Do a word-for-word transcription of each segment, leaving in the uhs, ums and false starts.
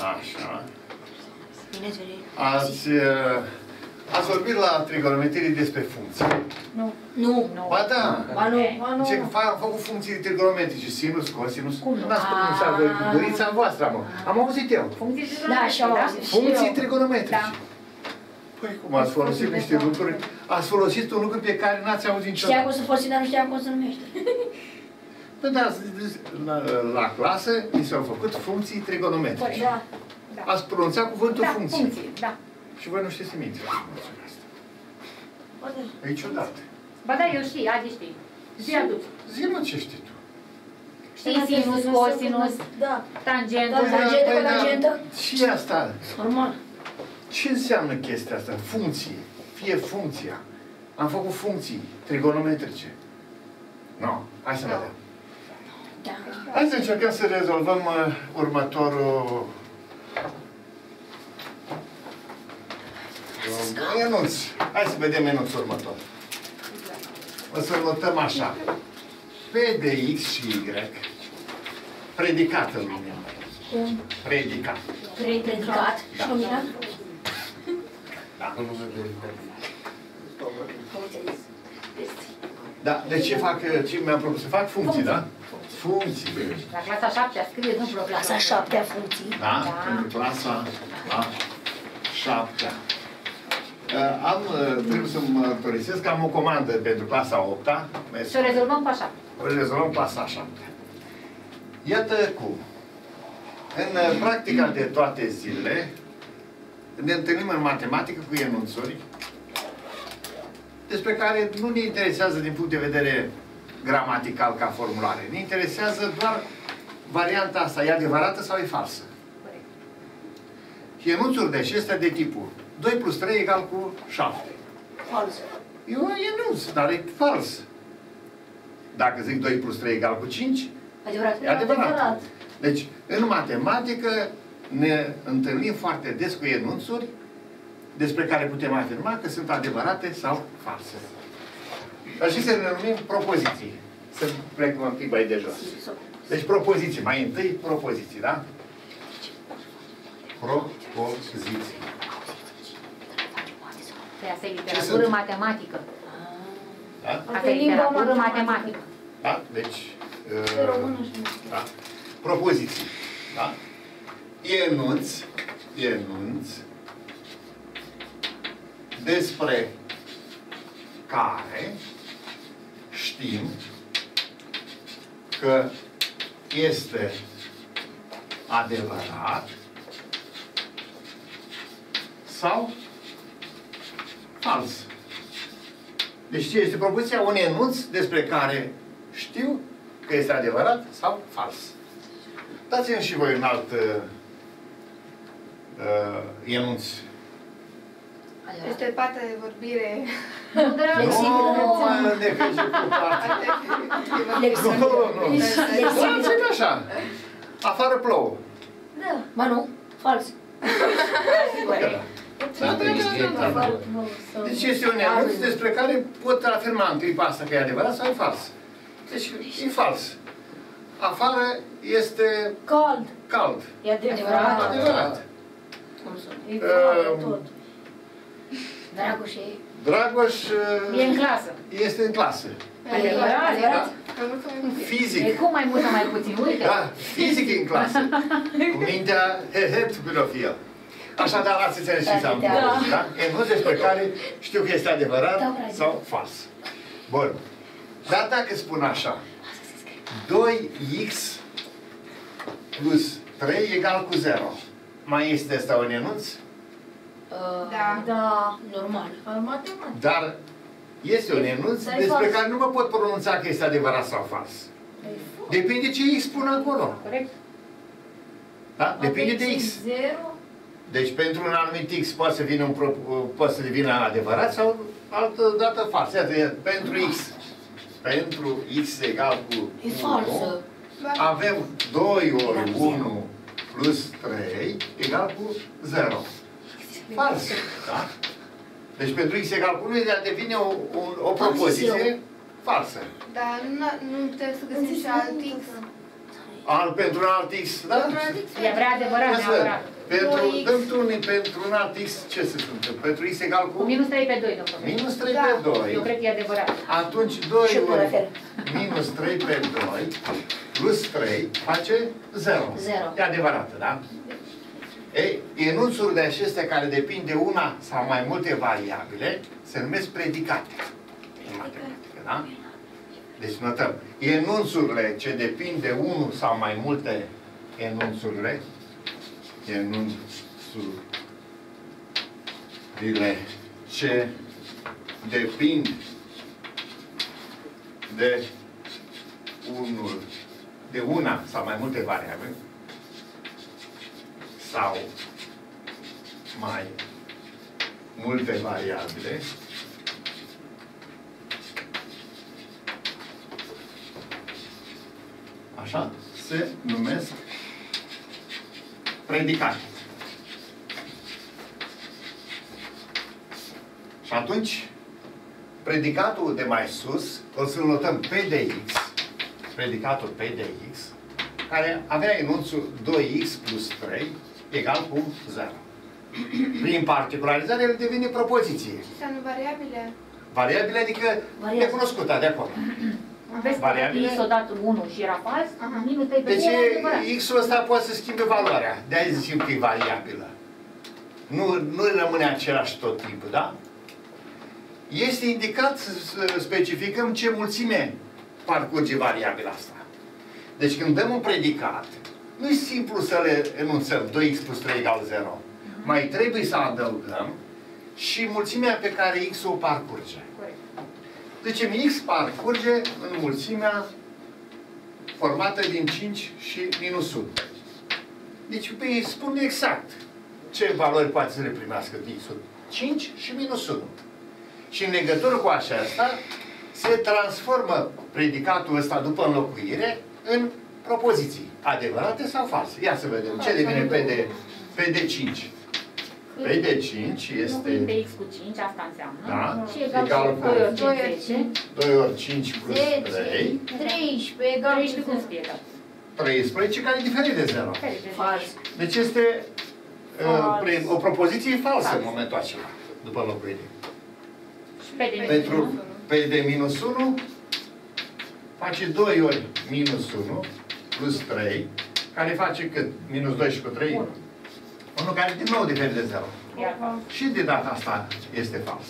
Așa. Ați, ați vorbit la trigonometrie despre funcții. Nu. Nu. Ba da. Ba nu. Ba nu. Ce am făcut funcții trigonometrice, sinus, cosinus. Cum nu? N-ați pronunțat voi cu gurița voastră, mă. Am auzit eu. Funcții trigonometrice. Funcții trigonometrice. Păi cum, ați folosit niște lucruri, ați folosit un lucru pe care n-ați auzit niciodată. Știa cum să folosi, dar nu știa cum să numește. Păi da, la, la clasă mi s-au făcut funcții trigonometrice. Da. Ați pronunțat cuvântul da, funcții. funcții, da. Și voi nu știți nimic. Niciodată. Ba da, eu știu, Adi știi. Zi aduci. Zi-mă ce știi tu. Știi sinus, cosinus, da. tangentul. Da, tangentă cu tangentă. Și asta. Normal. Ce înseamnă chestia asta? Funcție. Fie funcția. Am făcut funcții trigonometrice. Nu. No. Hai să vedem. Da. Hai să încercăm să rezolvăm uh, următorul uh, enunț. Hai să vedem enunțul următor. O să-l notăm așa. P de X și Y. Predicat în lumină. Predicat. Predicat. Și luminat? Da. Da, deci ce fac, ce mi-am propus să fac? Funcții, da? Funcții. La clasa șaptea scrie, nu vreo clasa șaptea funcții. Da? Pentru clasa a șaptea. Am, trebuie să mă mărturisesc că am o comandă pentru clasa a opta. Și o rezolvăm pe așa. O rezolvăm clasa a șaptea. Iată cum. În practica de toate zilele ne întâlnim în matematică cu enunțuri despre care nu ne interesează din punct de vedere gramatical ca formulare. Ne interesează doar varianta asta, e adevărată sau e falsă. Corect. Și enunțuri de acestea de tipul doi plus trei egal cu șapte. Fals. E un enunț, dar e fals. Dacă zic doi plus trei egal cu cinci, adevărat. e adevărat. Deci, în matematică ne întâlnim foarte des cu enunțuri despre care putem afirma că sunt adevărate sau false. Dar și să ne numim propoziții. Să plecăm un pic mai de jos. Deci propoziții. Mai întâi propoziții, da? Propoziții. Asta e literatură matematică. Da? Asta e literatură matematică. Da? Deci... Uh, da? Propoziții. Da? Enunț. Enunț. Despre care știm că este adevărat sau fals. Deci ce este propoziția? Un enunț despre care știu că este adevărat sau fals. Dați-mi și voi un alt uh, uh, enunț. Este partea de vorbire. Nu, nu, nu, de că cu parte. Nu, nu, nu. Dați-mi așa. Afară plouă. Da. Ba nu, fals. Deci este un enunț despre care pot afirma în clipa asta că e adevărat sau e fals. Deci e fals. Afară este cald. Cald. E adevărat. Adevărat. E cald tot. Dragoș e... Dragoș... E în clasă. Este în clasă. Adevărat. Fizic. E cum mai mult sau mai puțin, uite. Da, fizic e în clasă. Cu mintea hehet până fie. Așadar, ați înțeles ce înseamnă. Da? Enunț despre care știu că este adevărat sau fals. Bun. Dar dacă spun așa, doi x plus trei egal cu zero, mai este asta un enunț? Da. Da, normal. Matematic. Dar este un enunț despre care nu mă pot pronunța că este adevărat sau fals. Depinde ce x spun acolo. Corect. Da? Depinde de x. Deci pentru un anumit x poate să vină, un pro, poate să devină adevărat sau altă dată fals. Iată, pentru x. Pentru x egal cu unu, avem doi ori unu plus trei egal cu zero. Fals. Da? Deci pentru x egal cu unu devine o, o, o propoziție falsă. Dar nu, nu trebuie să găsim și alt x. Al, pentru un alt X, da? E vrea adevărat, neapărat. Pentru, dăm unii pentru un alt X, ce se întâmplă? Pentru X egal cu? Cu minus trei pe doi, domnule. Minus trei pe doi. Eu cred că e adevărat. Atunci doi ori minus trei pe doi plus trei face zero. zero. E adevărată, da? Ei, enunțurile acestea care depind de una sau mai multe variabile se numesc predicate în matematică, da? Deci notăm. Enunțurile ce depind de unul sau mai multe enunțurile, enunțurile ce depind de unul, de una sau mai multe variabile sau mai multe variabile așa se numesc predicate. Și atunci predicatul de mai sus o să-l notăm P de X, predicatul P de X, care avea enunțul doi X plus trei egal cu zero. Prin particularizare, el devine propoziție. Înseamnă variabile? Variabile, adică necunoscută de acolo. Vezi că X odată unu și era fals, minus trei pe Deci doi era adevărat. X-ul ăsta poate să schimbe valoarea. De-aia zicem că e variabilă. Nu, nu rămâne același tot timpul, da? Este indicat să specificăm ce mulțime parcurge variabila asta. Deci când dăm un predicat, nu e simplu să le enunțăm doi X plus trei egal zero. Uh-huh. Mai trebuie să adăugăm și mulțimea pe care X o parcurge. Corect. Deci X parcurge în mulțimea formată din cinci și minus unu. Deci îi spun exact ce valori poate să le primească X-ul. cinci și minus unu. Și în legătură cu aceasta se transformă predicatul ăsta după înlocuire în propoziții. Adevărate sau false? Ia să vedem. Ce devine P de, P de cinci? P de cinci este... de X cu cinci, asta înseamnă. Da. Și egal, egal cu doi ori zece. doi ori cinci plus trei. treisprezece egal treisprezece cum scrie? treisprezece, care e diferit de zero. Fals. Deci este uh, o propoziție falsă în momentul acela, după înlocuire. Pentru P de minus unu face doi ori minus unu plus trei, care face cât? Minus doi și cu trei? unu. unu care din nou diferit de zero. Și de data asta este fals.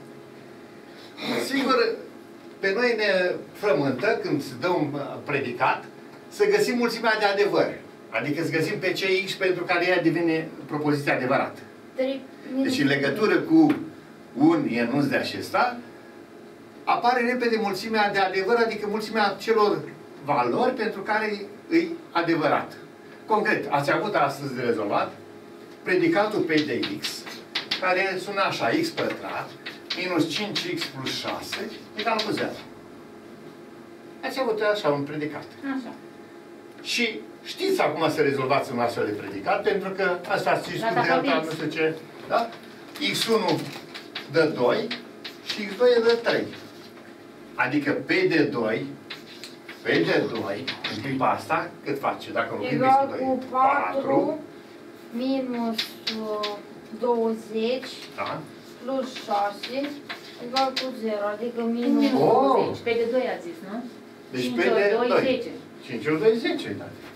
Sigur, pe noi ne frământă, când se dă un predicat, să găsim mulțimea de adevăr. Adică să găsim pe ce X pentru care ea devine propoziția adevărată. Deci în legătură cu un enunț de acesta, apare repede mulțimea de adevăr, adică mulțimea celor valori pentru care îi adevărat. Concret, ați avut astăzi de rezolvat predicatul P de X, care sună așa, X pătrat, minus cinci X plus șase, egal cu zero. Ați avut așa un predicat. Așa. Și știți acum să rezolvați un astfel de predicat, pentru că asta ați știut de alta, nu știu ce, da? X unu dă doi și X doi dă trei. Adică P de doi, P de doi, în clipa asta, cât face? Dacă nu egal cu patru minus douăzeci da? plus șase egal cu zero, adică minus douăzeci. P de doi a zis, nu? Deci P de doi. zece. cinci ori doi, zece.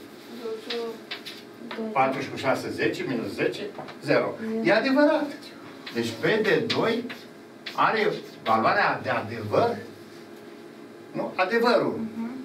patru și cu șase, zece, minus zece, zero. E adevărat. Deci P de doi are valoarea de adevăr. Nu? Adevărul.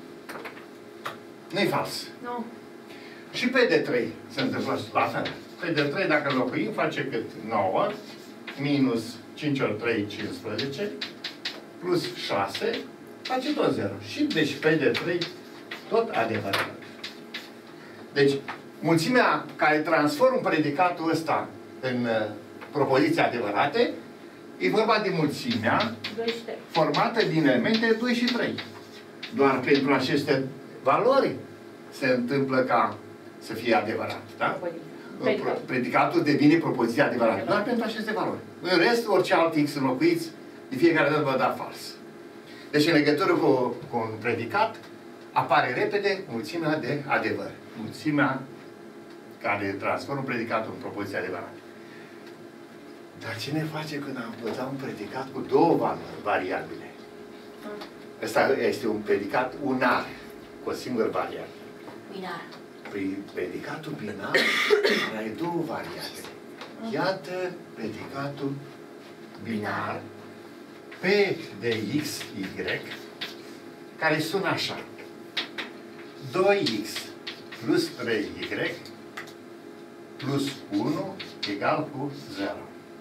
Nu-i fals. Nu. Și P de trei se întâmplă la fel. P de trei, dacă înlocuim, face cât? nouă minus cinci ori trei, cincisprezece, plus șase, face tot zero. Și deci P de trei, tot adevărat. Deci, mulțimea care transformă predicatul ăsta în uh, propoziții adevărate, e vorba de mulțimea formată din elemente doi și trei. Doar pentru aceste valori se întâmplă ca să fie adevărat. Da? Predicatul, Predicatul devine propoziția adevărată. Doar pentru aceste valori. În rest, orice alt X înlocuiți, de fiecare dată vă da fals. Deci, în legătură cu, cu un predicat, apare repede mulțimea de adevăr. Mulțimea care transformă predicatul în propoziție adevărată. Dar ce ne face când am învățat un predicat cu două valori, variabile? Ăsta este un predicat unar, cu o singură variabilă. Binar. Predicatul binar are două variabile. Iată predicatul binar P de x, y, care sună așa. doi x plus trei y plus unu egal cu zero.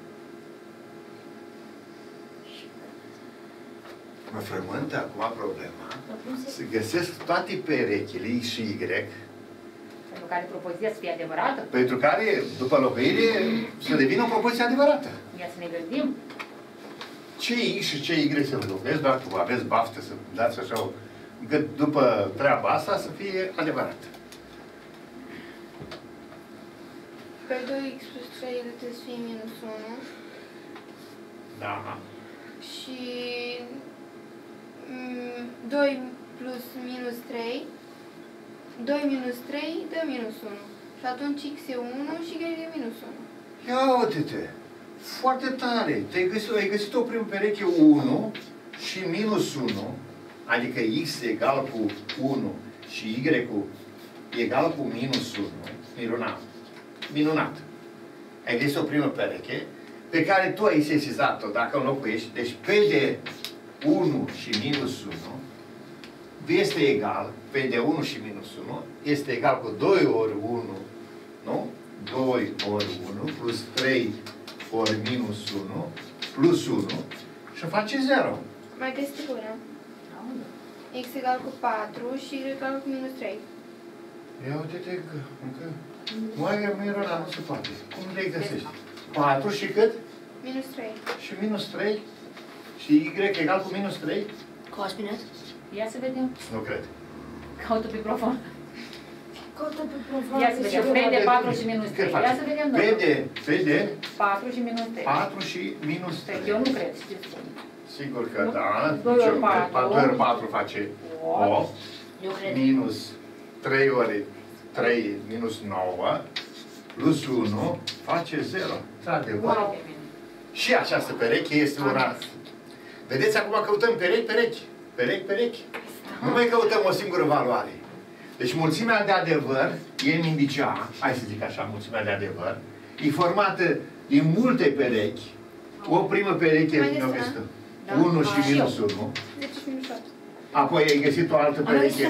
Mă frământă acum problema să găsesc toate perechile x și y pentru care propoziția să fie adevărată. pentru care, după locuire, să devină o propoziție adevărată. Ia să ne gândim. Ce x și ce y se înlocuiesc, dacă aveți baftă să dați așa, încât după treaba asta să fie adevărată. Pe doi x plus trei trebuie să fie minus unu. Da. Și mm, doi plus minus trei. doi minus trei dă minus unu. Și atunci x e unu și y e minus unu. Ia uite-te! Foarte tare! Te-ai găsit, ai găsit o primă pereche unu și minus unu, adică x egal cu unu și y cu egal cu minus unu. Minunat! Minunat! Ai găsit o primă pereche pe care tu ai sesizat-o dacă înlocuiești. Deci P de unu și minus unu este egal, P de unu și minus unu, este egal cu doi ori unu, nu? doi ori unu plus trei ori minus unu plus unu și face zero. Mai găsiți una. X egal cu patru și Y egal cu minus trei. Ia uite-te încă, încă. Mai e Mirona, nu se poate. Cum le găsești? patru și cât? Minus trei. Și minus trei? Și Y egal cu minus trei? Cu a spinat? Ia să vedem. Nu cred. Caută pe profund. Caută pe profund. Ia să vedem. P de patru și minus trei. Ia să vedem. P de, P de patru și minus trei. patru și minus trei. Eu nu cred, știți cum. Sigur că da. doi ori patru. doi ori patru face opt. Eu cred. Minus trei ori trei minus nouă. Plus unu face zero. Într-adevăr. Wow. Și această pereche este una. Vedeți, acum căutăm perechi, perechi. Perechi, perechi. Nu mai căutăm o singură valoare. Deci mulțimea de adevăr e în indice A, hai să zic așa, mulțimea de adevăr, e formată din multe perechi. O primă pereche Mai din este, este da? unu Da. și minus unu. zece și minus opt. Apoi ai găsit o altă pereche.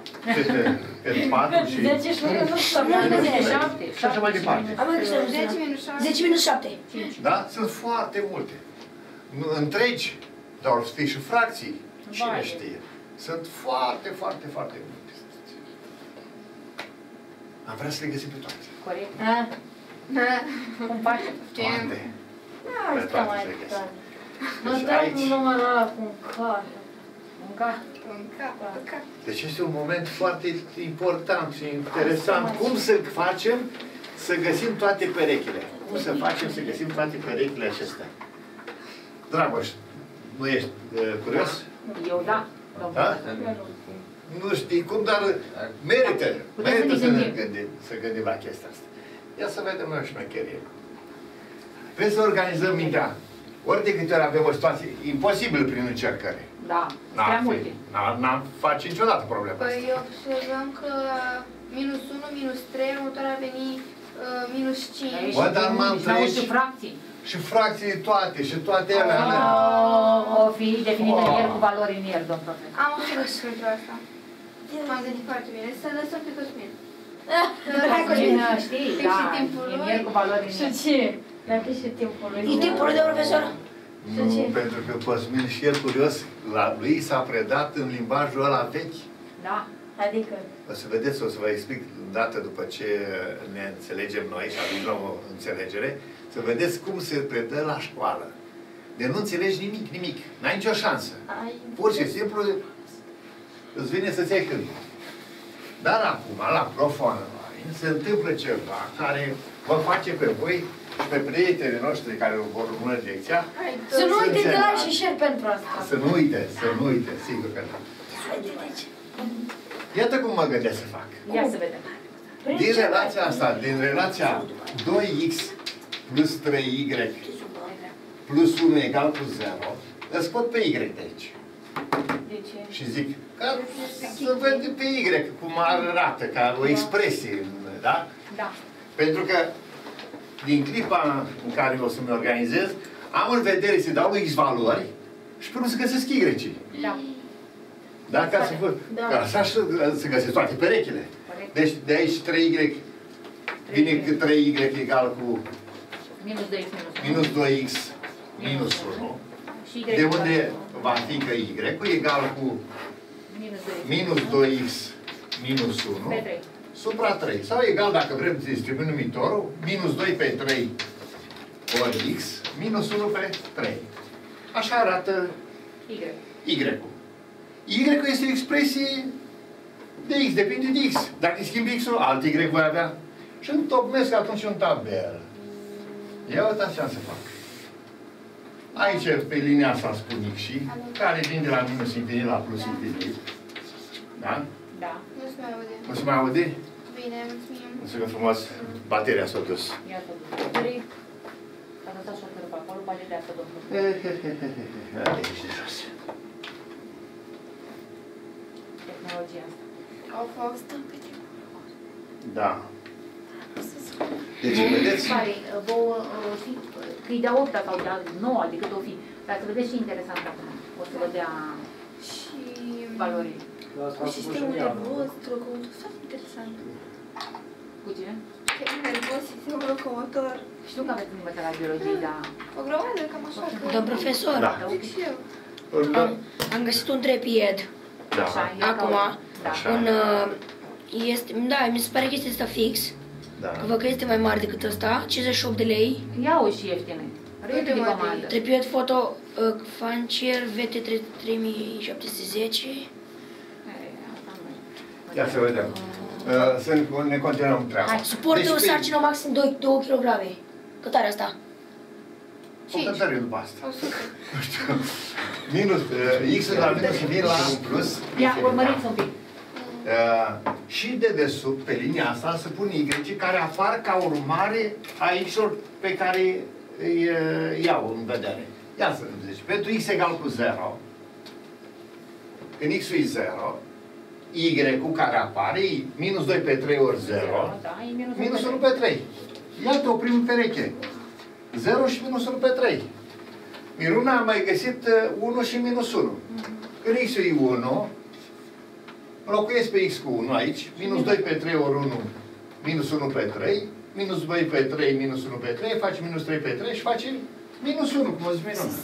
Cât patru și... zece și minus șapte. Și așa mai departe. Am mai găsit zece minus șapte. zece minus șapte. Da? Sunt foarte multe. Întregi, dar o să fie și fracții. Cine Vai. știe? Sunt foarte, foarte, foarte multe. Am vrea să le găsim pe toate. Corect. Da. Cum faci? Toate. Hai, Pe stai toate mai se găsesc. tare. Mă Deci dau aici, un număr ăla cu un car. Un ca. În cap, în cap. deci este un moment foarte important și interesant. Cum să facem să găsim toate perechile? Cum să facem să găsim toate perechile acestea? Dragoș, nu ești uh, curios? Eu da. Da? Nu știi cum, dar merită. Putem să Merită ne să ne gândim. gândim, să gândim la chestia asta. Ia să vedem noi șmecherie. Vrem să organizăm mintea. Ori de câte ori avem o situație imposibil prin încercări. Da. Prea multe. N-am face niciodată problema asta. Păi observăm că minus unu, minus trei, următoarea a veni uh, minus cinci. Bă, dar m-am Și auzi treci. și fracții. Și fracții toate, și toate ele. alea. O fi definită în el cu valori în el, domn profesor. Am o soluție pentru asta. M-am gândit foarte bine. Să lăsăm pe Cosmin. Cosmin, știi, E da, și timpul în lui. el cu valori în Și el. ce? Dacă și timpul lui. E timpul de profesor? Nu, pentru că Cosmin și el curios, la lui s-a predat în limbajul ăla vechi. Da. Adică? O să vedeți, o să vă explic dată după ce ne înțelegem noi și ajungem o înțelegere, să vedeți cum se predă la școală. De nu înțelegi nimic, nimic. N-ai nicio șansă. Ai... Pur și simplu îți vine să-ți iei câmpul. Dar acum, la prof online, se întâmplă ceva care vă face pe voi și pe prietenii noștri care vor urmări lecția Să nu uite de înțeleagă. like și share pentru asta. Să nu uite, să nu uite, sigur că da. Hai de aici. Iată cum mă gândesc să fac. Ia să vedem. Din relația asta, din relația doi x plus trei y plus unu egal cu zero, îl scot pe y de aici. De ce? Și zic, ca să văd pe y cum arată, ca o expresie, da? Da. Pentru că din clipa în care o să-mi organizez, am în vedere să dau x valori și până să găsesc y. Da. Da? Ca să, Da. ca așa să găsesc toate perechile. Deci de aici trei y vine că trei y egal cu Minus doi x minus unu. minus doi x minus unu. Și y De unde va fi că y egal cu minus doi x minus unu pe trei. supra trei. Sau egal, dacă vrem să distribuim numitorul, minus doi pe trei ori x minus unu pe trei. Așa arată Y. y-ul. Y-ul este o expresie de x, depinde de x. Dacă îi schimbi x-ul, alt y voi avea. Și întocmesc atunci un tabel. Ia uitați ce am să fac. Aici, pe linia asta, spun x și, care vine de la minus infinit la plus infinit. Da? Da. Nu se mai aude. Nu se mai aude? Bine, mulțumim. Mulțumim frumos. Bateria s-a dus. Ia să vedem. S-a lăsat șoferul pe acolo, bateria să ducă. Aici de jos. Tehnologia asta. Au fost. Da. Deci, vedeți? Care, vouă, fi, că îi dea opta sau dea noua, decât o fi. Dar să vedeți ce interesant acum. O să vă dea Și... valorile. Cu sistemul nervos, locomotor, foarte interesant. Cu ce? Sistemul nervos, sistemul locomotor. Știu că aveți învățat la biologie, dar... O grămadă, cam așa. că- Domn profesor, Da. Zic și eu. am, am găsit un trepied. Da. Așa, ia Acum, ca- Da. Așa. un, uh, este, da, mi se pare că este ăsta fix. Da. Că văd că este mai mare decât ăsta, cincizeci și opt de lei. Ia-o și ieftine. Repede Uite, mă, comandă. Trepied foto uh, Fancier V T trei mii șapte sute zece. E, asta nu e. Ia să vedem. Uh, Să ne continuăm treaba. Hai, Suportă Deci, o pe- sarcină maxim doi kilograme. Cât are asta? O cântare după asta. O sută. Nu știu. Minus, uh, x la minus infinit la plus. Ia, infinit, urmăriți da? un pic. Uh, și de desubt, pe linia asta, se pun y care apar ca urmare a x-uri pe care îi uh, iau în vedere. Ia să zici, pentru x egal cu zero, când x-ul e zero, y-ul care apare e minus doi pe trei ori zero, Da, e minus, minus unu pe trei. Iată o primă pereche. zero și minus unu pe trei. Miruna a mai găsit uh, unu și minus unu. Când x-ul e unu, înlocuiesc pe x cu unu aici, minus doi pe trei ori unu, minus unu pe trei, minus doi pe trei, minus unu pe trei, face minus trei pe trei și face minus unu, cum o zic Miruna.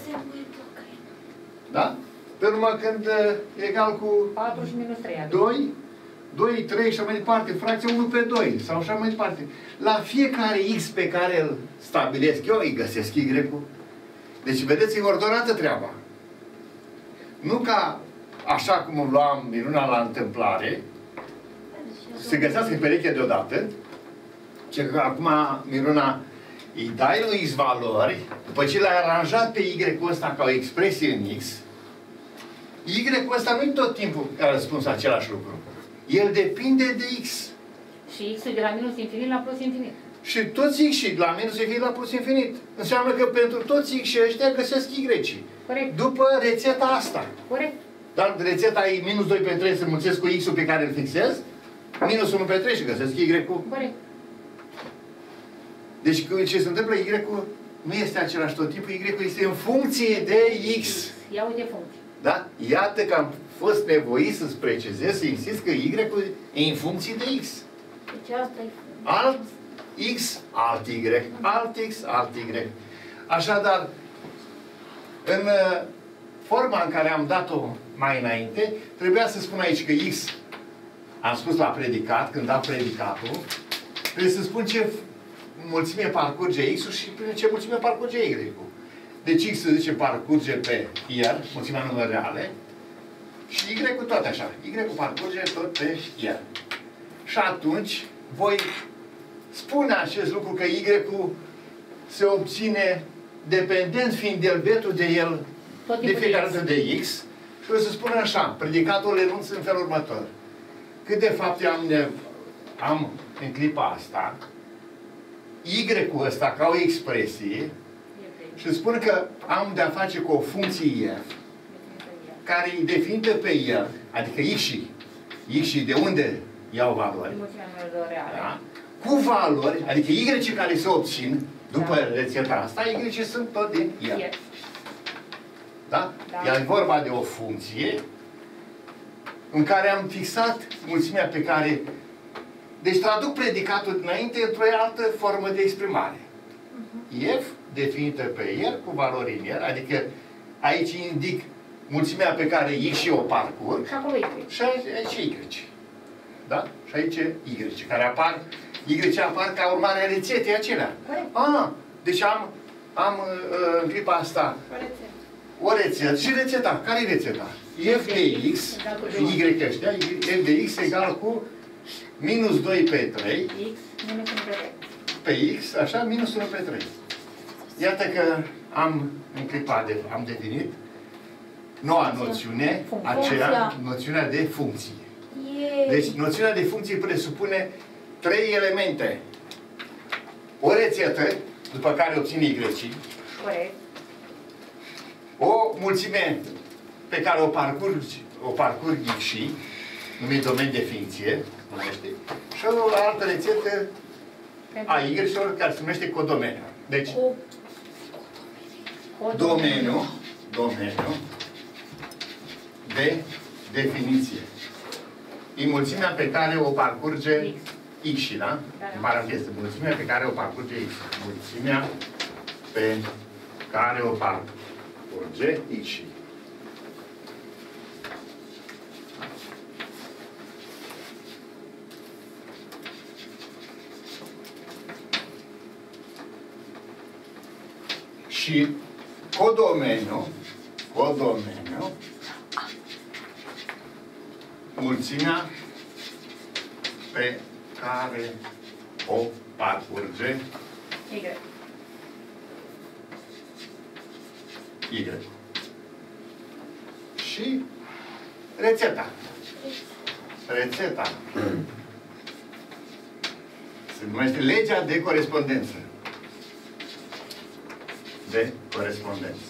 Da? Pe urmă când uh, e egal cu patru și minus trei. adică. doi, doi, trei și așa mai departe, fracția unu pe doi sau așa mai departe. La fiecare x pe care îl stabilesc eu, îi găsesc y-ul. Deci, vedeți, e ordonată treaba. Nu ca așa cum îmi luam Miruna la întâmplare, să găsească perechea deodată, ci că acum Miruna îi dai lui x valori, după ce l-ai aranjat pe y-ul ăsta ca o expresie în x, y-ul ăsta nu-i tot timpul a răspuns același lucru. El depinde de x. Și x-ul de la minus infinit la plus infinit. Și toți x și la minus infinit la plus infinit. Înseamnă că pentru toți x și ăștia găsesc y. Corect. După rețeta asta. Corect. Dar rețeta e minus doi pe trei să mulțesc cu x-ul pe care îl fixez, minus unu pe trei și găsesc y-ul. Corect. Deci ce se întâmplă, y-ul nu este același tot timpul, y-ul este în funcție de x. Ia uite funcții. Da? Iată că am fost nevoit să-ți precizez, să insist că y-ul e în funcție de x. Deci asta e... Alt x, alt y, alt x, alt y. Așadar, în uh, forma în care am dat-o mai înainte, trebuia să spun aici că x, am spus la predicat, când dau predicatul, trebuie să spun ce mulțime parcurge x-ul și ce mulțime parcurge y-ul. Deci x se zice parcurge pe r, mulțimea număr reale, și y-ul tot așa. Y-ul parcurge tot pe r. Și atunci voi spune acest lucru că y-ul se obține dependent fiind delbetul de el Tot de timpul fiecare de dată de x și o să spun așa, predicatul le enunț în felul următor. cât de fapt am, am în clipa asta Y-ul ăsta ca o expresie și spun că am de-a face cu o funcție F care e definită pe el, adică X, X de unde iau valori, da? Cu valori, adică Y care se obțin după da. rețeta asta, Y sunt tot din el. Yes. Da? Da? E vorba de o funcție în care am fixat mulțimea pe care... Deci traduc predicatul dinainte într-o altă formă de exprimare. Uh-huh. F definită pe el cu valori în el, adică aici indic mulțimea pe care X o parcurg și aici Y. Da? Și aici Y, care apar, Y apar ca urmare a rețetei acelea. Ah, deci am, am în clipa asta o rețetă. Și rețeta. Care e rețeta? F de X, Y ăștia, F de X egal cu minus doi pe trei pe X, așa, minus unu pe trei. Iată că am în clipa de, am definit noua noțiune, aceea, noțiunea de funcție. Deci, noțiunea de funcție presupune trei elemente. O rețetă, după care obțin Y. Corect. O mulțime pe care o parcurg, o parcurg X, numit domeniu de funcție, numește, și o altă rețetă a Y-urilor care se numește codomeniu. Deci, domeniu, domeniu de definiție. E mulțimea pe care o parcurge X, X da? În paranteză, mulțimea pe care o parcurge X. Mulțimea pe care o parcurge X. Și codomeniu, codomeniu, mulțimea pe care o parcurge Y. Y. Și rețeta. Rețeta se numește legea de corespondență. De corespondență.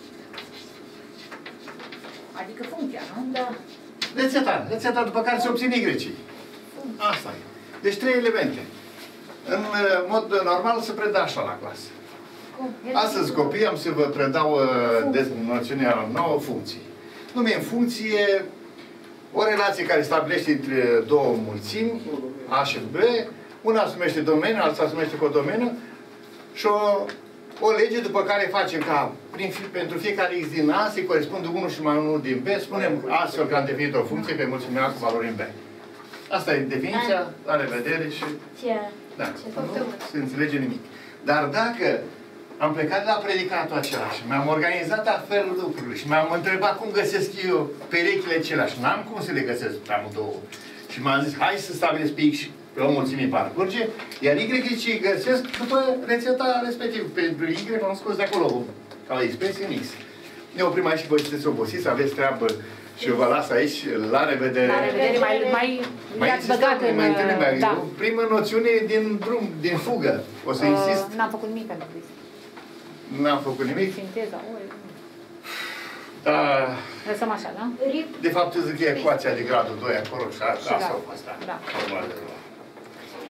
Adică funcția, nu? Da. Rețeta. Rețeta după care se obțin Y. Asta e. Deci trei elemente. În mod normal se preda așa la clasă. Astăzi, copii, am să vă predau de noțiunea nouă funcții. Numim funcție o relație care stabilește între două mulțimi, A și B. Una se numește domeniu, alta se numește codomeniu. Și o, o lege după care facem ca prin, pentru fiecare X din A se corespunde unu și mai unu din B. Spunem astfel că am definit o funcție pe mulțimea cu valori în B. Asta e definiția, la revedere și... Da, nu se înțelege nimic. Dar dacă am plecat de la predicatul acela și mi-am organizat altfel lucrurile și mi-am întrebat cum găsesc eu perechile acelea și n-am cum să le găsesc pe amândouă. Și m-am zis, hai să stabilesc pe X pe o mulțime parcurge, iar Y ce găsesc după rețeta respectivă. Pentru Y m-am scos de acolo ca o expresie în X. Ne oprim aici și voi sunteți obosiți, aveți treabă. Și eu vă las aici, la revedere. La revedere, mai, mai, mai i-ați băgat în... Mai întâlnim, mai da. Primă noțiune din drum, din fugă. O să insist. Uh, N-am făcut nimic pentru this. N-am făcut nimic? Sinteza, ori. Da. Lăsăm așa, da? De fapt, zic că e ecuația de gradul doi acolo și asta da. a fost. Da. Da.